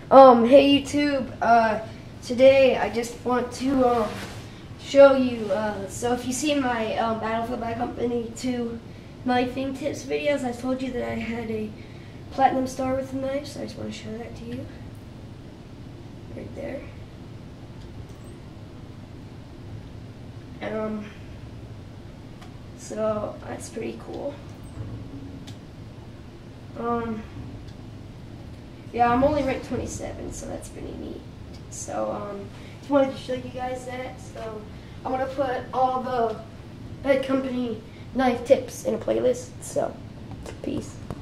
Hey YouTube, today I just want to show you, so if you see my Battlefield by Company 2 knifing tips videos, I told you that I had a platinum star with the knife, so I just want to show that to you, right there. So that's pretty cool. Yeah, I'm only ranked 27, so that's pretty neat. So, just wanted to show you guys that. So, I'm gonna put all the Bad Company knife tips in a playlist. So, peace.